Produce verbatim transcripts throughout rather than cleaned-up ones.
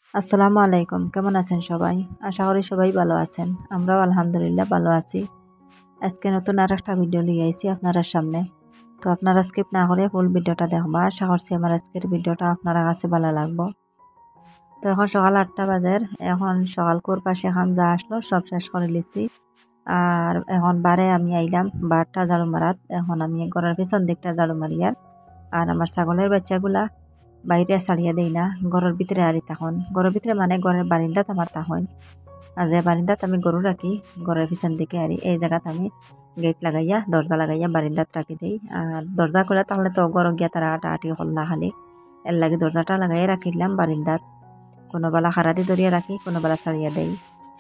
আসসালামু আলাইকুম, কেমন আছেন সবাই? আশা করি সবাই ভালো আছেন। আমরাও আলহামদুলিল্লাহ ভালো আছি। আজকে নতুন আর একটা ভিডিও লিয়ে আইছি আপনারা সামনে। তো আপনারা স্কিপ না করে ফুল ভিডিওটা দেখবা। আশা করছি আমার আজকের ভিডিওটা আপনারা কাছে ভালো লাগবো। তো এখন সকাল আটটা বাজের, এখন সকাল কোর পাশে খাম যা আসলো সব শেষ করে লিছি। আর এখন বারে আমি আইলাম বারটা ঝাড়ু মারাত। এখন আমি ঘরের পিছন দিকটা ঝাড়ু মারিয়ার আর আমার ছাগলের বাচ্চাগুলা বাইরে ছাড়িয়ে দেই না, ঘরের ভিতরে আরি তখন ঘরের ভিতরে মানে ঘরের বারিন্দাত আমার তখন আর যে বারিন্দাত আমি গরু রাখি ঘরের পিছন দিকে আরি এই জায়গাতে আমি গেট লাগাইয়া দরজা লাগাইয়া বারিন্দাত রাখি দিই। আর দরজা করে তাহলে তো ঘর গিয়া তারা আটা আটি হল্লা খালি এর লাগে দরজাটা লাগাইয়া রাখিলাম বারিন্দাত। কোনো বেলা খারাদি ধরিয়া রাখি, কোনো বেলা ছাড়িয়া দেই।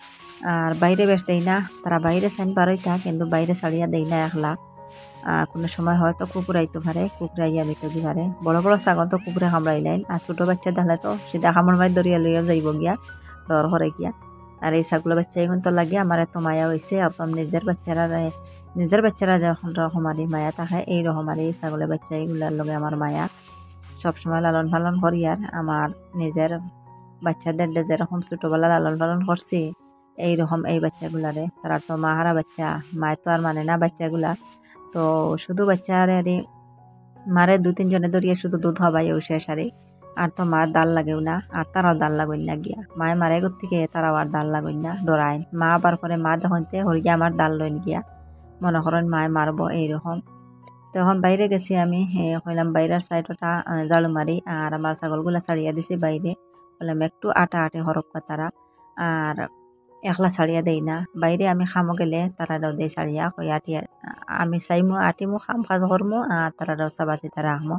আর বাইরে বেশ দেই না, তারা বাইরে সাইন বারোইতা কিন্তু বাইরে ছাড়িয়া দেই না একলা। কোনো সময় হয়তো কুকুর আইতে পারে, কুকুরাইয়া নিতে দি পারে। বড় বড় ছাগল তো কুকুরে কামড়াইলেন, আর ছোটো বাচ্চা দেখলে তো সিধা কামড় মাই দরিয়া লইয়া যাইব গিয়া ডর করে গিয়া। আর এই ছাগল বাচ্চা এখন তো লাগে আমার এত মায়া হয়েছে, আপনার নিজের বাচ্চারা নিজের বাচ্চারা যখন রকমারি মায়া থাকে এই রকমারি এই ছাগলের বাচ্চা এগুলার লগে আমার মায়া। সবসময় লালন পালন করি আর আমার নিজের বাচ্চাদের যেরকম ছোটোবেলা লালন পালন করছি এইরকম এই বাচ্চাগুলারে। তারা তো মাহারা বাচ্চা, মায় তো আর মানে না বাচ্চাগুলা। তো শুধু বাচ্চারে আরে মারে দু তিনজনে ধরিয়ে শুধু দুধ হবাই ও শেষ আরে। আর তো মার দাল লাগেও না, আর তারাও দাল লাগইন না গিয়া মায়ে মারে গর থেকে তারাও আর দাল লাগইন না ডরাইন। মা আবার করে মা দেখতে হরিয়া আমার দাল লইন গিয়া মনে করেন মায়ে মারবো এইরকম। তখন বাইরে গেছি আমি, কইলাম বাইরের সাইডটা ঝাড়ু মারি আর আমার ছাগলগুলা ছাড়িয়া দিছি বাইরে। বললাম একটু আটা আটে হরক্কা তারা আর একলা ছাড়িয়া দেই না। বাইরে আমি খামো গেলে তারারাও দেয় ছাড়িয়া কই আটি আমি চাইমো আটিমো খাম কাজ করমো আর তারারাও চাবাচি তারা আহমো।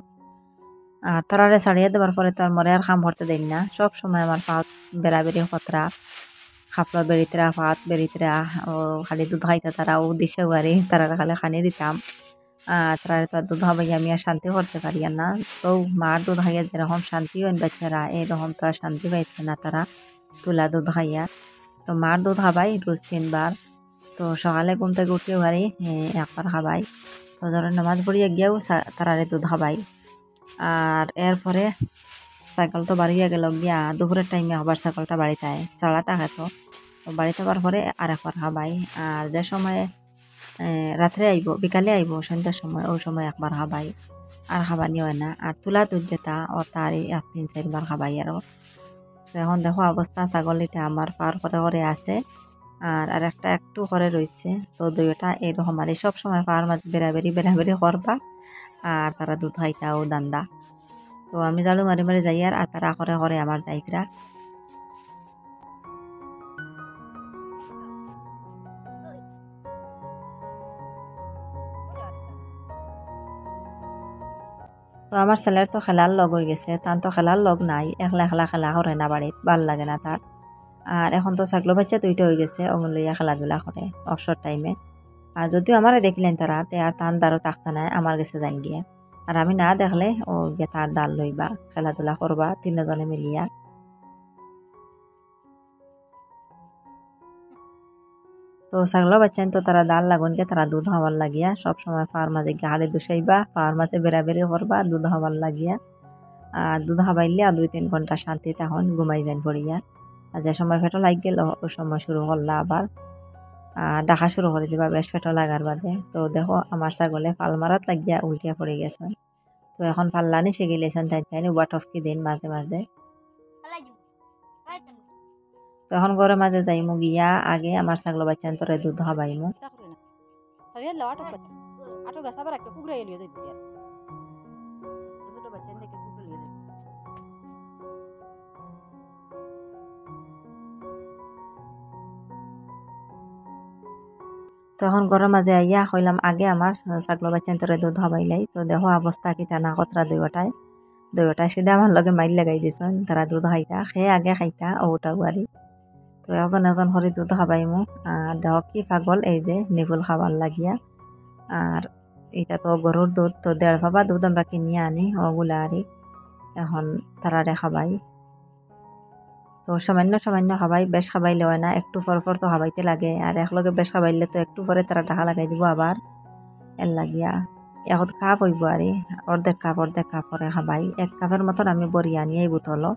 আর তারারে ছাড়িয়া দেওয়ার পরে তো আর মরে আর খাম ভরতে দেই না। সব সময় আমার পাত বেড়াবেড়ি খতরা খাপড়া বেরিতরা পাত বেরিতরা ও খালি দুধ খাইতে তারা ও দিশে বাড়ি তারা খালি খানি দিতাম। আর তারা তো দুধ খাবাই আমি আর শান্তি করতে পারি না। তো মার দুধ খাইয়া যেরকম শান্তি হইন বাচ্চারা এইরকম তো আর শান্তি পাইছে না তারা তুলা দুধ খাইয়া। তো মার দুধ খাবাই রোজ তিনবার। তো সকালে ঘুম থেকে উঠিও পারি একবার খাবাই। তো ধরো নামাজ পড়িয়া গিয়েও তারারে দুধ খাবাই। আর এরপরে সাইকেল তো বাড়িয়া গেল গিয়া দুপুরের টাইমে আবার সাইকেলটা বাড়িতে আয় চালা থাকে তো বাড়িতে আবার পরে আর একবার খাবাই। আর যে সময় রাত্রে আইব বিকালে আইব সন্ধ্যার সময় ওই সময় একবার খাবাই আর খাবানি হয় না। আর তুলা দুধ যেটা ও তার এক তিন চারবার খাবাই আরও। এখন দেখো অবস্থা ছাগল এটা আমার পার করে করে আছে আর আর একটা একটু করে রয়েছে। তো দুইটা এইরকম আর সব সময় পার মাঝে বেড়াবেড়ি বেড়াবেড়ি করবা আর তারা দুধ খাইতা ও দান্দা। তো আমি জালু মারি মারি যাই আর তারা করে করে আমার যাইতরা। তো আমার ছেলের তো খেলার লগ হয়ে গেছে, তার তো খেলার লগ নাই, একলা একলা খেলা করে না বাড়িত ভাল লাগে না তার। আর এখন তো ছাগল বাচ্চা দুইটা হয়ে গেছে ওগুলো লইয়া খেলাধুলা করে অবসর টাইমে। আর যদিও আমারে দেখলেন তারা তে আর তান দ্বারও থাকতে নাই আমার কাছে যান গিয়া। আর আমি না দেখলে ও গিয়ে তার দাল লইবা খেলাধুলা করবা তিনজনে মিলিয়া। তো ছাগল বাচ্চা তো তারা দাল লাগুন গিয়ে তারা দুধ হওয়ার লাগিয়া সব সময় পাওয়ার মাঝে গিয়ে হাড়ে দুসাইবা পাওয়ার মাঝে বেড়াবেড়ি করবা দুধ হওয়ার লাগিয়া। আর দুধ হাবাইলে আর দুই তিন ঘন্টা শান্তি তখন ঘুমাই যান পড়িয়া। আর যে সময় ফেটো লাগ গেল ওই সময় শুরু করলা আবার ডাকা শুরু করে দিবা বেশ ফেটো লাগার বাদে। তো দেখো আমার ছাগলে পাল মারাত লাগিয়া উল্টিয়া পড়ে গেছে। তো এখন পাল্লানি শিখে লেছেন তাই তাই উবা টফকি দিন মাঝে মাঝে। তো এখন ঘরের মাঝে যাইমু গিয়া আগে আমার ছাগল বাচ্চান তোরে দুধ হাবাইমু। তখন ঘরের মাঝে আইয়া কইলাম আগে আমার ছাগল বাচ্চান তোরে দুধ হাবাইলাই। তো দেখো অবস্থা কি তা না কতরা দুইটায় দুইটায় সিধা আমার লগে মাইল লাগাই দিছেন তারা দুধ খাইতা খেয়ে আগে খাইতা ওটা গুয়ারি। তো এজন এজন করে দুধ খাবাইমু। আর দেহ কি পাগল এই যে নিবুল খাবার লাগিয়া। আর এটা তো গরুর দুধ তো দেড় ভাবা দুধ আমরা কিনিয়ে আনি ওগুলা আরি এখন তারারে খাবাই। তো সামান্য সামান্য খাবাই বেশ খাবাইলে হয় না, একটু পর পর তো খাবাইতে লাগে। আর একলগে বেশ খাবাইলে তো একটু পরে তারা টাকা লাগাই দিব আবার এর লাগিয়া। এখন কাপ হইব আরে অর্ধেক কাপ অর্ধেক কাপ করে খাবাই। এক কাপের মতন আমি বরিয়া নিয়ে বোতল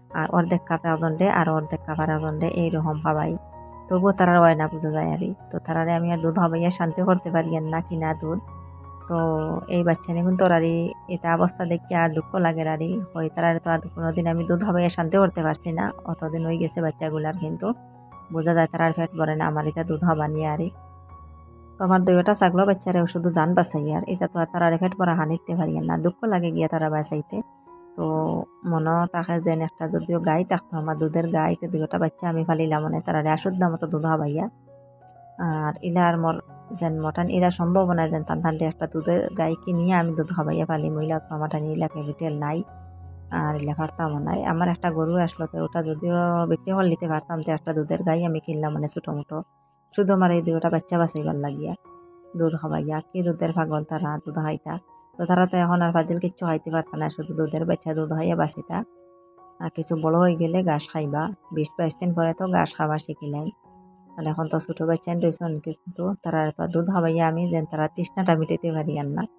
আর অর্ধেক কাপ একজন দে আর অর্ধেক কাপ আর একজন দে এইরকম খাবাই। তবুও তারা হয় না বুঝা যায় আর তো তারারে আমি আর দুধ খাবাইয়া শান্তি করতে পারি না কিনা দুধ। তো এই বাচ্চা নিয়ে কিন্তু আর এটা অবস্থা দেখি আর দুঃখ লাগে আর হয় তারা তো আর কোনোদিন আমি দুধ খাবাইয়া শান্তি করতে পারছি না, অতদিন হয়ে গেছে বাচ্চাগুলার কিন্তু বোঝা যায় তারা আর পেট ভরে না আমার এটা দুধ খাবা নিয়ে আর তো আমার দুইটা ছাগল বাচ্চারে শুধু জান বাঁচাই আর এটা তো আর তারা পেট ভরা হানিতে পারি না, দুঃখ লাগে গিয়া তারা বাঁচাইতে। তো মনে থাকে যেন একটা যদিও গাই থাকতো আমার দুধের গাইতে দুইটা বাচ্চা আমি ফালিলাম মানে তারা আসুদ্ধ মতো দুধ খাবাইয়া আর ইলা আর মোর যেন মটান ইলা সম্ভব না যেন টান টানটে একটা দুধের গাই কিনিয়ে আমি দুধ খাবাইয়া পালি মহিলা তো আমার টানি ইলা ক্যাপিটাল নাই আর ইলা পারতামও নাই। আমার একটা গরু আসলো তো ওটা যদিও বিক্রি হল নিতে পারতাম তো একটা দুধের গাই আমি কিনলাম মানে ছোটো মোটো শুধু আমার এই দুটা বাচ্চা বাঁচাইবার লাগিয়া দুধ খাবাইয়া কি দুধের পাগল তারা দুধ খাইতা। তো তারা তো এখন আর ফাজিল কিচ্ছু খাইতে পারত না, শুধু দুধের বাচ্চা দুধ খাইয়া বাঁচিতা আর কিছু বড় হয়ে গেলে ঘাস খাইবা, বিশ বাইশ দিন পরে তো ঘাস খাওয়া শিখিলেন। আর এখন তো ছোটো বাচ্চা রয়েছেন কিন্তু তারা তো দুধ খাবাইয়া আমি যেন তারা তৃষ্ণাটা মিটাইতে পারি আর না।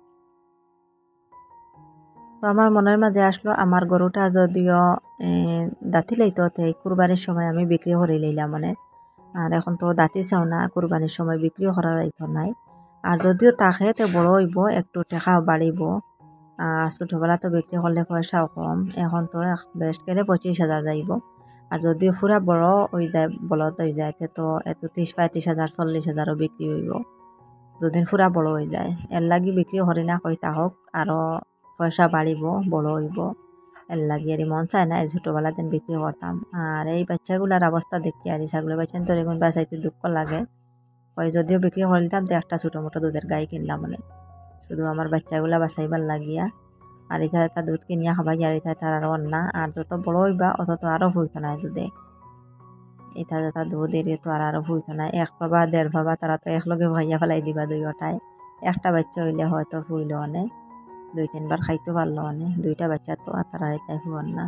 তো আমার মনের মাঝে আসলো আমার গরুটা যদিও দাঁতি লাইতো এই কুরবানির সময় আমি বিক্রি করে লইলাম মানে আর এখন তো দাঁতি চাও না কুরবানির সময় বিক্রিও করা যাইতো নাই। আর যদিও তাকে তো বড় হইব একটু টেকা বাড়িব আর ছোটোবেলা তো বিক্রি করলে পয়সাও কম, এখন তো বেশ গেলে পঁচিশ হাজার যাইব। আর যদিও পুরা বড় হয়ে যায় বলদ হয়ে যায় তো এত ত্রিশ পঁয়ত্রিশ হাজার চল্লিশ হাজারও বিক্রি হইব যদিন পুরা বড় হয়ে যায়। এর লাগি বিক্রি করি না কইতা হোক আরও পয়সা বাড়িব বড় হইব এর লাগি আর মন চায় না এই ছোটোবেলা দিন বিক্রি করতাম। আর এই বাচ্চাগুলার অবস্থা দেখি আর ছাগলের বাচ্চা তো এরকম বাঁচাইতে দুঃখ লাগে, ওই যদিও বিক্রি করে দিতাম তো একটা ছোটো মোটো দুধের গাই কিনলাম মানে শুধু আমার বাচ্চাগুলা বাঁচাইবার লাগিয়া। আর এটা একটা দুধ কিনিয়া খাবাই আর এটা তার আরও না আর যত বড় হইবা অত তো আরও হইতো না দুধে, এটা যেটা দুধ এর তো আর আরও হইতো না এক পাবা দেড় পাবা তারা তো একলগে ভাইয়া ফেলাই দিবা দুইটায়। একটা বাচ্চা হইলে হয়তো ফুইল অনেক দুই তিনবার খাইতে পারলো অনেক, দুইটা বাচ্চা তো আর তারা এটাই ফুয়ার না।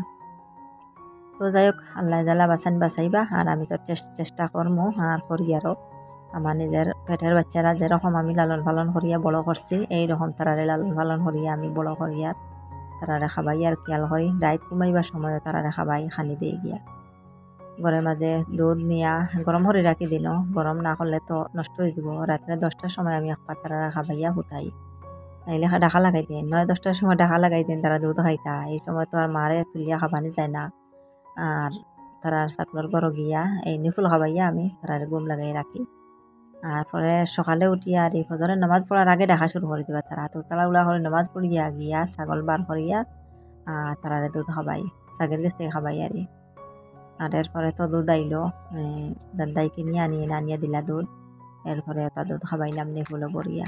তো যাই হোক আল্লাহ জালা বাঁচান বাঁচাইবা আর আমি তো চেষ্টা করবো আর করি আরও আমার নিজের পেটের বাচ্চারা যেরকম আমি লালন পালন করিয়া বড় করছি এইরকম তারারে লালন পালন করিয়া আমি বড় করিয়া তারারে খাবাই আর খেয়াল করি রাইত ঘুমাইবার সময়ও তারারে খাবাই খানি দিয়ে গিয়া ঘরের মাঝে দুধ নিয়া গরম করে রাখি দিল, গরম না করলে তো নষ্ট হয়ে যাব। রাত্রে দশটার সময় আমি একবার তারা খাবাইয়া হুতাই নাইলে ডাকা লাগাই দিন, নয় দশটার সময় ডাকা লাগাই দিন তারা দুধ খাইতা এই সময় তো আর মারে তুলিয়া খাবানি যায় না। আর তারা চাকলার ঘর গিয়া এই নিফুল খাবাইয়া আমি তারারে ঘুম লাগাই রাখি আর পরে সকালে উঠিয়া আর এই ফজরের নামাজ পড়ার আগে দেখা শুরু করে দিবা তারা তো তারা উলা করে নামাজ পড়িয়া গিয়া ছাগল বার করিয়া আর তারারে দুধ খাবাই ছাগের কাছ থেকে খাবাই আর আর এরপরে তো দুধ আইলো দাদাই কিনে আনিয়ে আনিয়া দিলা দুধ, এরপরে তা দুধ খাবাইলাম নিফুলো পড়িয়া।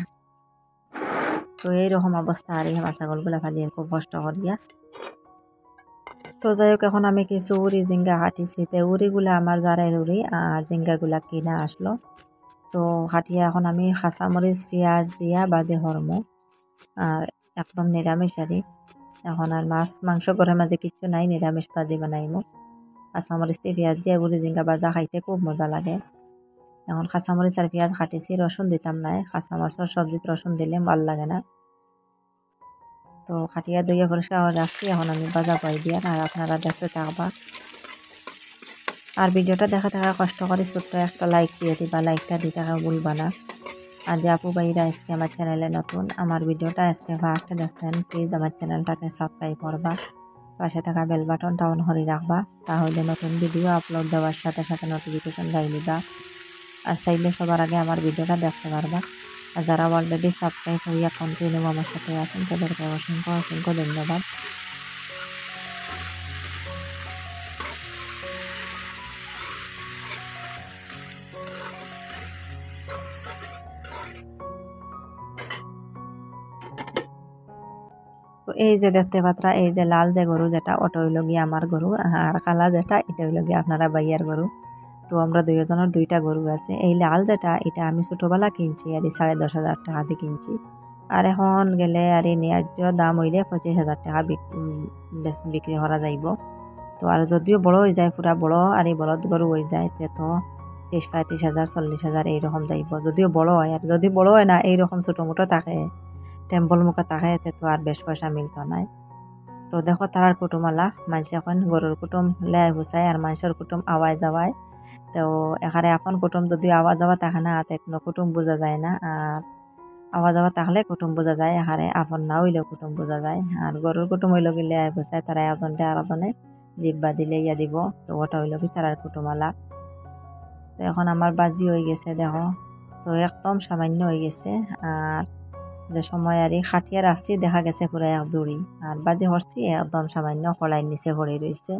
তো এইরকম অবস্থা আর এই আমার ছাগলগুলা ফালিয়ে খুব কষ্ট করিয়া। তো যাই হোক এখন আমি কিছু উড়ি জিঙ্গা হাঁটিছি তো উড়িগুলা আমার জারের উড়ি আর জিঙ্গাগুলা কিনা আসলো। তো হাঁটিয়া এখন আমি কাঁচামরিচ পেঁয়াজ দিয়া বাজে হরমো আর একদম নিরামিষ আরি এখন আর মাছ মাংস ঘরের মাঝে কিছু নাই, নিরামিষ ভাজি বানাইমো। কাঁচামরিচ দিয়ে পেঁয়াজ দিয়ে উড়ি জিঙ্গা বাজা খাইতে খুব মজা লাগে। এখন কাঁচামরিচ আর পেঁয়াজ কাটিছি, রসুন দিতাম নাই, কাঁচামরিচের সবজিতে রসুন দিলে ভাল লাগে না। তো খাটিয়া দইয়া পরিষ্কার রাখছি এখন আমি বাজা পাই দিয়া আর আপনারা দেখতে থাকবা আর ভিডিওটা দেখা থাকা কষ্ট করে ছোট্ট একটা লাইক দিয়ে দিবা, লাইকটা দিতে ভুলবা না। আর যে আপু ভাইরা আজকে আমার চ্যানেলে নতুন আমার ভিডিওটা আজকে ফার্স্ট দেখছেন প্লিজ আমার চ্যানেলটাকে সাবস্ক্রাইব করবা, পাশে থাকা বেল বাটনটা অন করে রাখবা তাহলে নতুন ভিডিও আপলোড দেওয়ার সাথে সাথে নোটিফিকেশন গাই দিবা আর চাইলে সবার আগে আমার ভিডিওটা দেখতে পারবা। আর যারা অলরেডি সাবস্ক্রাইব হইয়া কন্টিনিউ আমার সাথে আছেন তাদেরকে অসংখ্য অসংখ্য ধন্যবাদ। তো এই যে দেখতে পাত্রা এই যে লাল যে গরু যেটা ওটা হইল গিয়ে আমার গরু আর কালা যেটা এটা হইল গিয়ে আপনারা বাইয়ার গরু। তো আমরা দুইজনের দুইটা গরু আছে, এই লাল যেটা এটা আমি ছোটোবেলা কিনছি আর সাড়ে দশ হাজার টাকা দিয়ে কিনছি আর এখন গেলে আর এই ন্যায্য দাম হইলে পঁচিশ হাজার টাকা বিক্রি করা যাইব। তো আর যদিও বড় হয়ে যায় পুরা বড় আর এই বলদ গরু হয়ে যায় তো তেইশ পঁয়ত্রিশ হাজার চল্লিশ হাজার এইরকম যাইব যদিও বড় হয়। আর যদি বড় হয় না এইরকম ছোটো মোটো থাকে টেম্পল মুখে থাকে তো আর বেশ পয়সা মিলত নাই। তো দেখো তারার কুটুমালা মানুষ এখন গরুর কুটুম লেয় বুসায় আর মানুষের কুটুম আওয়াজ যাওয়ায়। তো এখানে এখন কুটুম যদি আওয়াজ যাওয়া থাকে না হাতে কোনো কুটুম বোঝা যায় না, আর আওয়াজ যাওয়া থাকলে কুটুম বোঝা যায়, এখানে আপন না হইলেও কুটুম বোঝা যায়। আর গরুর কুটুম হইল গেলে বুসায় তারা এজনটা আর এজনে জিব্বা দিলে ইয়া দিব, তো ওটা হইল কি তারার কুটুমালা। তো এখন আমার বাজি হয়ে গেছে দেখো, তো একদম সামান্য হয়ে গেছে। আর যে সময় আর এই খাটিয়া রাখছি দেখা গেছে পুরো এক জুড়ি, আর বাজি হরছি একদম সামান্য কড়াইয়ের নিচে ভরে রয়েছে।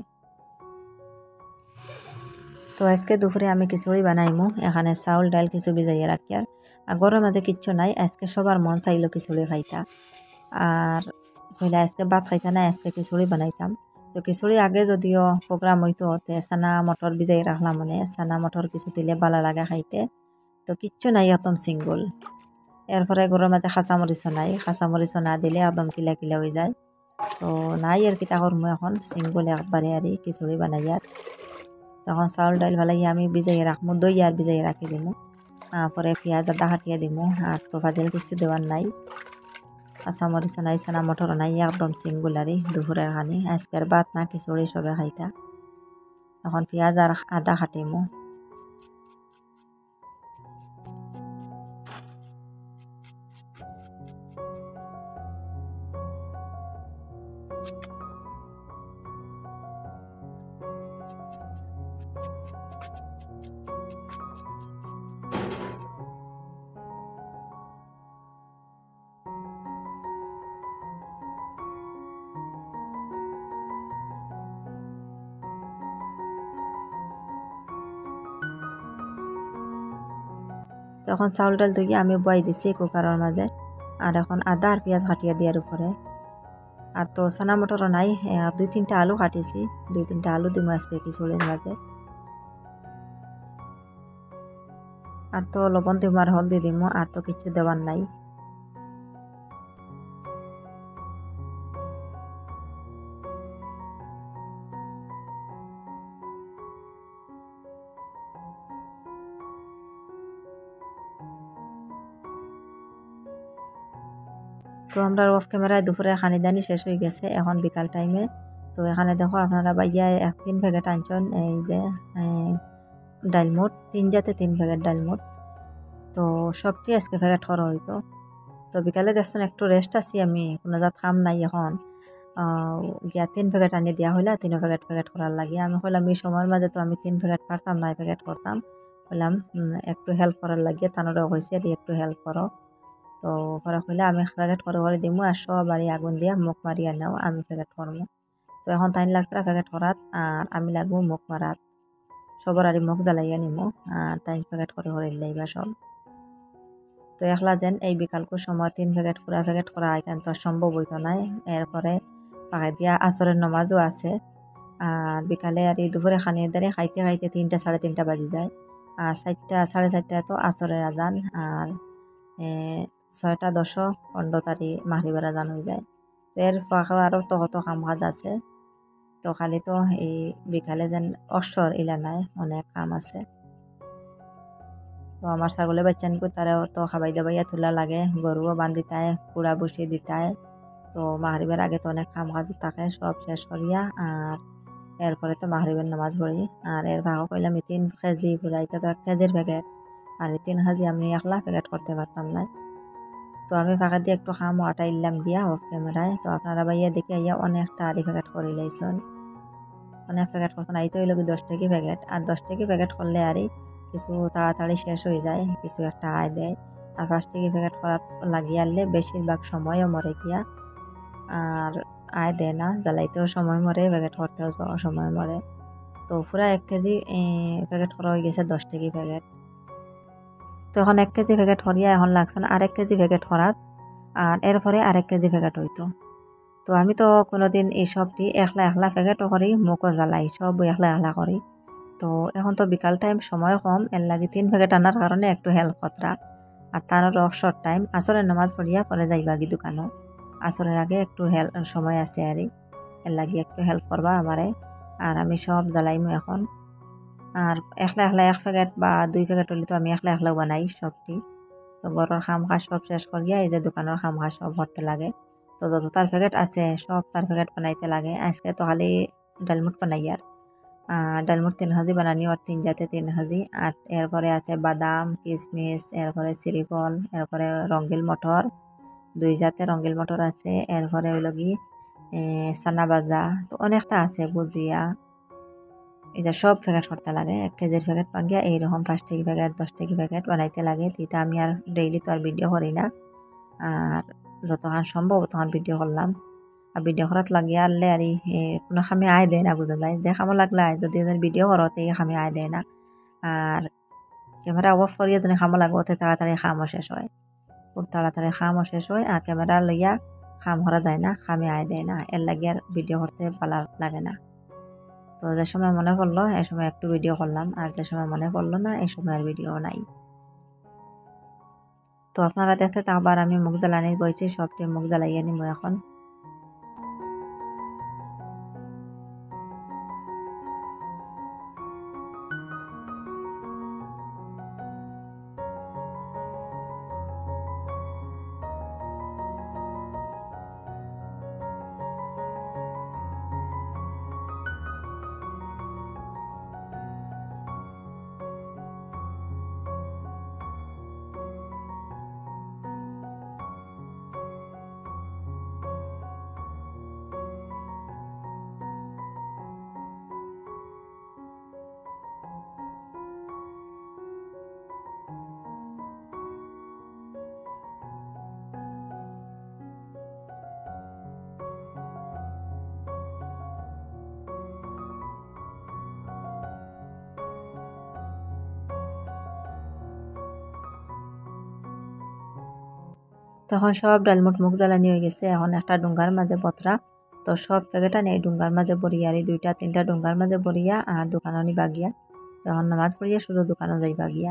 তো আজকে দুপুরে আমি খিচুড়ি বানাইমু, এখানে চাউল ডাল কিছু ভিজাইয়া রাখি। আর গরমের মাঝে কিচ্ছু নাই, আজকে সবার মন চাইলো খিচুড়ি খাইতা, আর কইলা আজকে ভাত খাইতা না, আজকে খিচুড়ি বানাইতাম। তো খিচুড়ি আগে যদিও প্রোগ্রাম হইতো তে চানা মটর ভিজাই রাখলাম, মানে চানা মটর কিছু দিলে ভালো লাগে খাইতে। তো কিচ্ছু নাই, একদম সিঙ্গল। এরপরে গরমের মাঝে খাঁচামরিচও নাই, খাঁচামরিচও না দিলে একদম কিলা কিলা হয়ে যায়। তো নাই আর কিতা করমু, এখন সিঙ্গল একবারে আর খিচুড়ি বানাইয়ার। তখন চাউল ডাল ভালাইয়া আমি ভিজাইয়া রাখবো, দই আর ভিজাইয়া রাখি দিমু। পরে পেঁয়াজ আদা হাটিয়ে দিমু, আর তো ফাজিল কিছু দেওয়ার নাই। কাঁচামরিচও নাই, চানা মটরও নাই, একদম সিঙ্গুল আর দুপুরের খানি। আজকের ভাত না খিচুড়ি সবে খাইতা। এখন পেঁয়াজ আর আদা হাটিমু। তখন চাউল ডাল ধুয়ে আমি বয়াই দিছি কুকারের মাঝে, আর এখন আদা আর পেঁয়াজ কাটিয়ে দেওয়ার উপরে। আর তো চানা মটরও নাই, দুই তিনটা আলু কাটিছি, দুই তিনটা আলু দিমু আজকে খিচুড়ির মাঝে। আর তো লবণ দিমু আর হলদি দিমু, আর তো কিছু দেওয়ার নাই। তো আমরা অফ ক্যামেরায় দুপুরের খানিদানি শেষ হয়ে গেছে, এখন বিকাল টাইমে। তো এখানে দেখো আপনারা বাইয়া এক তিন প্যাকেট আনছেন, এই যে ডালমুট তিন জাতে তিন প্যাকেট ডালমুট। তো সবটি আজকে প্যাকেট করা হইতো। তো বিকালে দেখছেন একটু রেস্ট আছি আমি, কোনো জাত কাম নাই এখন। গিয়া তিন প্যাকেট আনিয়ে দেওয়া হইলা, তিন প্যাকেট প্যাকেট করার লাগে। আমি কইলাম এই সময়ের মাঝে তো আমি তিন প্যাকেট পারতাম না, প্যাকেট করতাম। বললাম একটু হেল্প করার লাগিয়ে তানোরাও হয়েছে আর একটু হেল্প করো। তো পরে কইলে আমি প্যাকেট করে করে দিমু, আর সব বাড়ি আগুন দিয়া মুখ মারিয়া নাও, আমি প্যাকেট করবো। তো এখন তাই লাগতরা প্যাকেট করাত, আর আমি লাগবো মুখ মারাত। সবার আর মুখ জ্বালাইয়া নিমু, আর তাই প্যাকেট করে করে লাইবা সব। তো একলা যেন এই বিকালকুর সময় তিন প্যাকেট পুরা প্যাকেট করা এখান তো সম্ভব হইতো নাই। এরপরে পাকাই দিয়া আসরের নমাজও আছে। আর বিকালে আর এই দুপুরে খানিয়ে দাঁড়িয়ে খাইতে খাইতে তিনটা সাড়ে তিনটা বাজি যায়। আর চারটা সাড়ে চারটা তো আসরের আজান, আর ছয়টা দশ পনেরো তারিখ মাহরিবের আজান হয়ে যায়। তো এর ফাঁকে আরও তো কত কাম কাজ আছে। তো খালি তো এই বিকালে যেন অসর ইলা নাই, অনেক কাম আছে। তো আমার ছাগলে বাচ্চানকু তারাও তো খাবাই দাবাইয়া তোলা লাগে, গরুও বান্ধিতায়, কুড়া বসিয়ে দিতায়। তো মাহরিবের আগে তো অনেক কাম কাজ থাকে, সব শেষ করিয়া আর এরপরে তো মাহরিবের নামাজ পড়ি। আর এর ভাগও কইলাম তিন কেজি পুরাইতে তো এক কেজির প্যাকেট, আর এই তিন কেজি আমি একলা প্যাকেট করতে পারতাম না। তো আমি ফাঁকা দিয়ে একটু খাম আটাইলাম গিয়া অফ ক্যামেরায়। তো আপনারা বাইয়া দেখে আইয়া অনেকটা আরি প্যাকেট করে লাইছেন, অনেক প্যাকেট করছেন। আইতে হইল কি দশ টাকি প্যাকেট, আর দশ টাকি প্যাকেট করলে আরই কিছু তাড়াতাড়ি শেষ হয়ে যায়, কিছু একটা আয় দেয়। আর পাঁচ টাকি প্যাকেট করা লাগিয়ে আনলে বেশিরভাগ সময়ও মরে গিয়া, আর আয় দেয় না, জ্বালাইতেও সময় মরে, প্যাকেট করতেও সময় মরে। তো পুরা এক কেজি প্যাকেট করা হয়ে গেছে দশ টাকি প্যাকেট। তো এখন এক কেজি প্যাকেট করিয়া এখন লাগছেন আরেক কেজি প্যাকেট করাত, আর এরপরে আরেক কেজি প্যাকেট হইতো। তো আমি তো কোনোদিন এই সবটি একলা একলা প্যাকেটও করি, মুখও জ্বালাই, সব একলা একলা করি। তো এখন তো বিকাল টাইম সময় কম, এর লাগে তিন প্যাকেট আনার কারণে একটু হেল্প কতরা। আর তারও শর্ট টাইম আসরের নামাজ পড়িয়া পরে যাইবা কি দোকানও, আসরের আগে একটু হেল্প সময় আছে আর এর লাগে একটু হেল্প করবা আমারে। আর আমি সব জ্বালাইমু এখন। আর একলা একলা এক প্যাকেট বা দুই প্যাকেট হলে তো আমি একলা একলাও বানাই সবটি। তো ঘরের খাম কাজ সব শেষ করিয়া এই যে দোকানের খাম কাজ সব ভরতে লাগে। তো তো যত তার প্যাকেট আছে সব তার প্যাকেট বানাইতে লাগে। আজকে তো খালি ডালমুট বানাই আর ডালমুট তিন হাজি বানানি আর তিন জাতে তিন হাজি। আর এরপরে আছে বাদাম কিশমিশ, এরপরে শ্রীফল, এরপরে রঙ্গিল মটর, দুই জাতে রঙ্গিল মটর আছে, এরপরে হইল কি সানা বাজা, তো অনেকটা আছে ভুজিয়া। এটা সব প্যাকেট করতে লাগে। এক কেজির প্যাকেট পাঙ্গিয়া এইরকম পাঁচ টাকি প্যাকেট দশ টাকি প্যাকেট বানাইতে লাগে। তিতা আমি আর ডেইলি তো আর ভিডিও করি না, আর যতক্ষণ সম্ভব তখন ভিডিও করলাম। আর ভিডিও করাত লাগিয়ে আনলে আর কোনো খামে আয় দেয় না, বুঝা যায় যে খামো লাগলে যদি ভিডিও করতে এই খামে আয় দেয় না। আর ক্যামেরা অফ করিয়ে যদি খামো লাগবে ওতে তাড়াতাড়ি খামও শেষ হয়, খুব তাড়াতাড়ি খামও শেষ হয়। আর ক্যামেরা লইয়া খাম করা যায় না, খামে আয় দেয় না, এর লাগে আর ভিডিও করতে ভালো লাগে না। তো যে সময় মনে পড়লো এ সময় একটু ভিডিও করলাম, আর যে সময় মনে পড়লো না এই সময় আর ভিডিও নাই। তো আপনারা দেখতে আবার আমি মুখ জ্বালানি বইছি, সবটি মুখ জ্বালাইয়া নিব এখন। তখন সব ডালমুট মুখ জ্বালানি হয়ে গেছে। এখন একটা ডুঙ্গার মাঝে বতরা, তো সব প্যাকেটা নেই ডুঙ্গার মাঝে বরিয়া, আর দুইটা তিনটা ডুঙ্গার মাঝে বরিয়া আর দোকানও নিবা গিয়া। তখন নামাজ পড়িয়া শুধু দোকানও যাইবা গিয়া।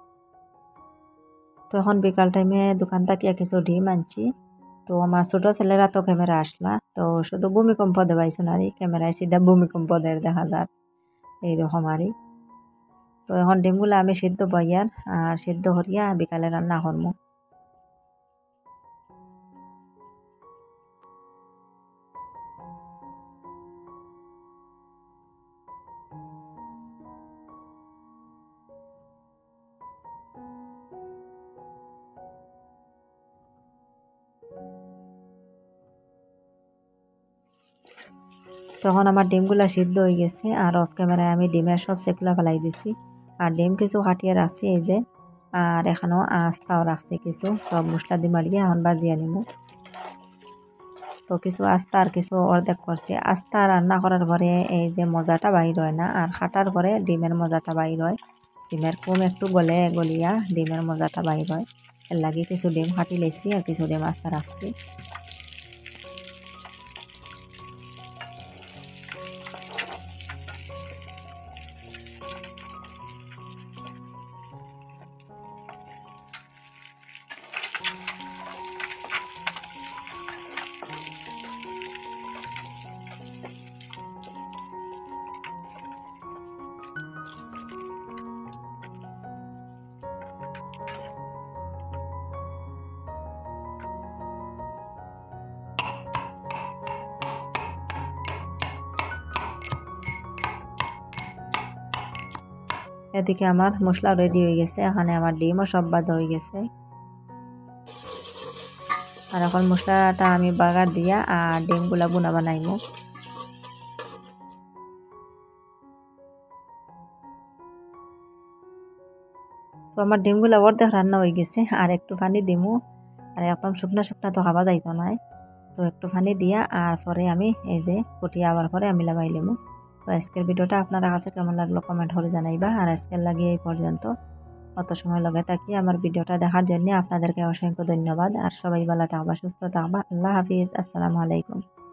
তখন বিকাল টাইমে দোকান থাকিয়া কিছু ডিম আনছি। তো আমার ছোট ছেলেরা তো ক্যামেরা আসলা, তো শুধু ভূমিকম্প দেবাইছো নারী ক্যামেরায় সিধা ভূমিকম্প দের দেখা যায় এইরকম আরই। তো এখন ডিমগুলো আমি সিদ্ধ বইয়ার আর সিদ্ধ করিয়া বিকালে রান্না করবো। তখন আমার ডিমগুলা সিদ্ধ হয়ে গেছে, আর অফ ক্যামেরায় আমি ডিমের সব সেগুলা ফেলাই দিছি। আর ডিম কিছু হাটিয়ে রাখছি এই যে, আর এখানেও আস্তাও রাখছি কিছু, সব মশলা দিয়ে মারিয়ে এখন বাজিয়ে নিব। তো কিছু আস্তা আর কিছু অর্ধেক করছি। আস্তা রান্না করার পরে এই যে মজাটা বাইর হয় না, আর খাটার পরে ডিমের মজাটা বাইর হয়। ডিমের কুম একটু গলে গলিয়া ডিমের মজাটা বাইর হয়, এর লাগে কিছু ডিম হাঁটি লেছি আর কিছু ডিম আস্তা রাখছি। এদিকে আমার মশলা রেডি হয়ে গেছে, এখানে আমার ডিমও সব ভাজা হয়ে গেছে। আর এখন মশলাটা আমি বাগার দিয়া আর ডিমগুলা বুনা বানাইমু। তো আমার ডিমগুলা অর্ধেক রান্না হয়ে গেছে, আর একটু পানি দিমু। আর একদম শুকনা শুকনা তো খাওয়া যাইতো না, তো একটু পানি দিয়া আর পরে আমি এই যে ফুটিয়ে আবার পরে আমি লাগাই লিমু। তো আজকের ভিডিওটা আপনারা কাছে কেমন লাগলো কমেন্ট করে জানাইবা। আর আজকের লাগিয়ে এই পর্যন্ত, অত সময় লগে থাকি আমার ভিডিওটা দেখার জন্য আপনাদেরকে অসংখ্য ধন্যবাদ। আর সবাই ভালো থাকবা, সুস্থ থাকবা। আল্লাহ হাফিজ, আসসালামু আলাইকুম।